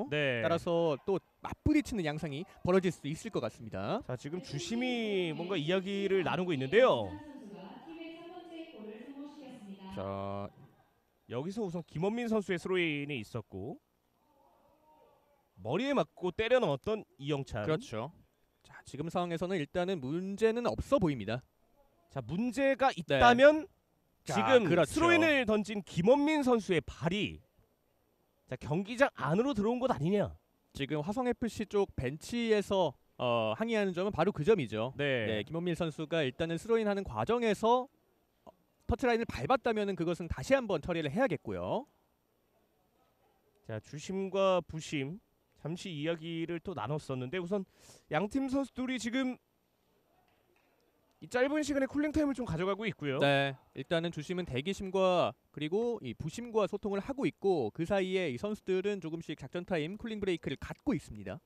거거든요. 네. 따라서 또 맞부딪히는 양상이 벌어질 수 있을 것 같습니다. 자, 지금 주심이 뭔가 이야기를 나누고 있는데요. 자, 여기서 우선 김원민 선수의 스로인이 있었고 머리에 맞고 때려 넣었던 이영찬. 그렇죠. 자, 지금 상황에서는 일단은 문제는 없어 보입니다. 자, 문제가 있다면 지금 그렇죠. 스로인을 던진 김원민 선수의 발이 자, 경기장 안으로 들어온 것 아니냐. 지금 화성FC 쪽 벤치에서 항의하는 점은 바로 그 점이죠. 네. 김원민 선수가 일단은 스로인하는 과정에서 터치라인을 밟았다면 그것은 다시 한번 처리를 해야겠고요. 자, 주심과 부심 잠시 이야기를 또 나눴었는데 우선 양팀 선수들이 지금 이 짧은 시간에 쿨링타임을 좀 가져가고 있고요. 네, 일단은 주심은 대기심과 그리고 이 부심과 소통을 하고 있고 그 사이에 이 선수들은 조금씩 작전 타임 쿨링 브레이크를 갖고 있습니다.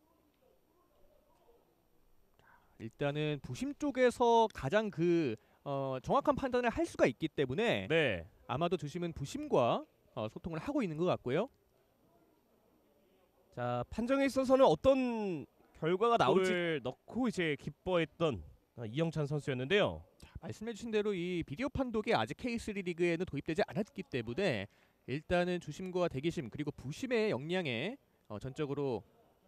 일단은 부심 쪽에서 가장 정확한 판단을 할 수가 있기 때문에 네. 아마도 주심은 부심과 소통을 하고 있는 것 같고요. 자, 판정에 있어서는 어떤 결과가 나올지를 넣고 이제 기뻐했던 이영찬 선수였는데요. 말씀해주신 대로 이 비디오 판독이 아직 K3 리그에는 도입되지 않았기 때문에 일단은 주심과 대기심 그리고 부심의 역량에 전적으로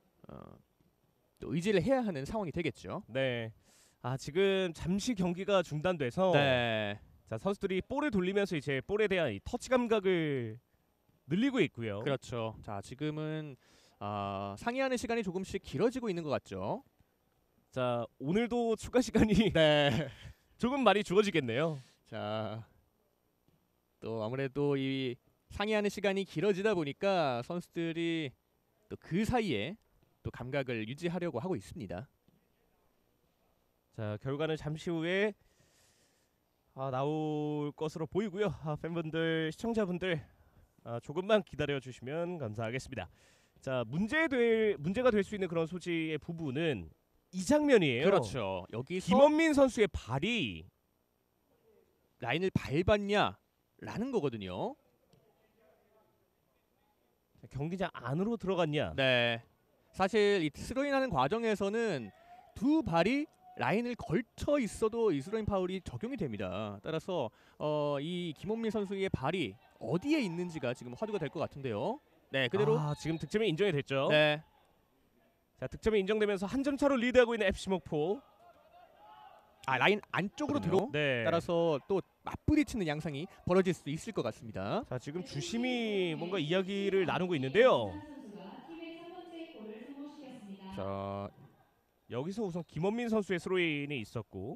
또 의지를 해야 하는 상황이 되겠죠. 네. 아, 지금 잠시 경기가 중단돼서 자, 선수들이 볼을 돌리면서 이제 볼에 대한 이 터치 감각을 늘리고 있고요. 그렇죠. 자, 지금은 상의하는 시간이 조금씩 길어지고 있는 것 같죠. 자, 오늘도 추가 시간이 조금 많이 주어지겠네요. 자, 또 아무래도 이 상의하는 시간이 길어지다 보니까 선수들이 또 그 사이에 또 감각을 유지하려고 하고 있습니다. 자, 결과는 잠시 후에 나올 것으로 보이고요. 팬분들, 시청자분들 조금만 기다려 주시면 감사하겠습니다. 자, 문제가 될 수 있는 그런 소지의 부분은 이 장면이에요. 그렇죠. 여기서 김원민 선수의 발이 라인을 밟았냐라는 거거든요. 경기장 안으로 들어갔냐. 네. 사실 이 스로인하는 과정에서는 두 발이 라인을 걸쳐 있어도 이 스로인 파울이 적용이 됩니다. 따라서 이 김원민 선수의 발이 어디에 있는지가 지금 화두가 될 것 같은데요. 네, 그대로. 지금 득점이 인정이 됐죠. 네. 자, 득점이 인정되면서 한 점 차로 리드하고 있는 FC 목포. 라인 안쪽으로 들어. 네. 따라서 또 맞부딪히는 양상이 벌어질 수 있을 것 같습니다. 자, 지금 주심이 뭔가 이야기를 나누고 있는데요. 자, 여기서 우선 김원민 선수의 스로인이 있었고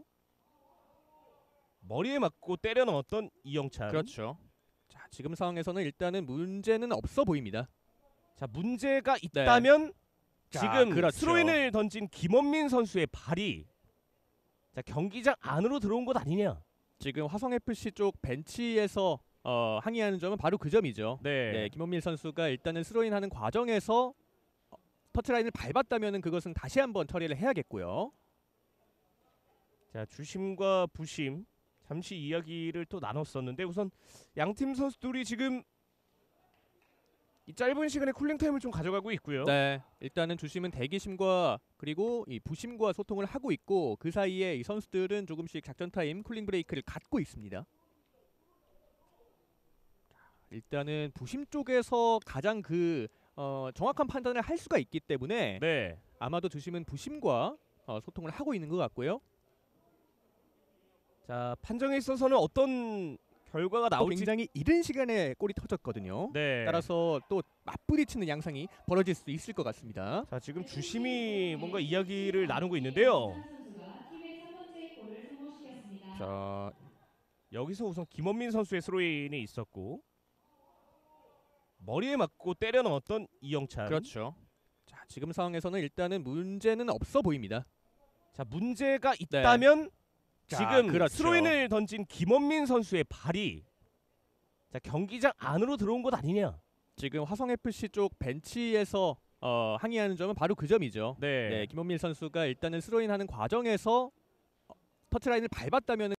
머리에 맞고 때려 넣었던 이영찬. 그렇죠. 자, 지금 상황에서는 일단은 문제는 없어 보입니다. 자, 문제가 있다면 지금 그렇죠. 스로인을 던진 김원민 선수의 발이 자, 경기장 안으로 들어온 것 아니냐. 지금 화성FC 쪽 벤치에서 항의하는 점은 바로 그 점이죠. 네. 김원민 선수가 일단은 스로인하는 과정에서 터치라인을 밟았다면 그것은 다시 한번 처리를 해야겠고요. 자, 주심과 부심 잠시 이야기를 또 나눴었는데 우선 양팀 선수들이 지금 이 짧은 시간에 쿨링타임을 좀 가져가고 있고요. 네, 일단은 주심은 대기심과 그리고 이 부심과 소통을 하고 있고 그 사이에 이 선수들은 조금씩 작전 타임 쿨링 브레이크를 갖고 있습니다. 일단은 부심 쪽에서 가장 정확한 판단을 할 수가 있기 때문에 아마도 주심은 부심과 소통을 하고 있는 것 같고요. 자, 판정에 있어서는 어떤 결과가 나올지 굉장히 이른 시간에 골이 터졌거든요. 따라서 또 맞부딪히는 양상이 벌어질 수 있을 것 같습니다. 자, 지금 주심이 뭔가 이야기를 나누고 있는데요. 자, 여기서 우선 김원민 선수의 스로인이 있었고 머리에 맞고 때려 넣었던 이영찬. 그렇죠. 자, 지금 상황에서는 일단은 문제는 없어 보입니다. 자, 문제가 있다면 지금 스로인을 던진 김원민 선수의 발이 자, 경기장 안으로 들어온 것 아니냐. 지금 화성FC 쪽 벤치에서 항의하는 점은 바로 그 점이죠. 김원민 선수가 일단은 스로인하는 과정에서 터치라인을 밟았다면